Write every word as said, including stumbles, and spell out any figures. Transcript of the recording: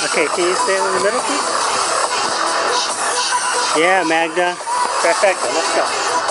Okay, can you stand in the middle, please? Yeah, Magda. Perfecto, let's go.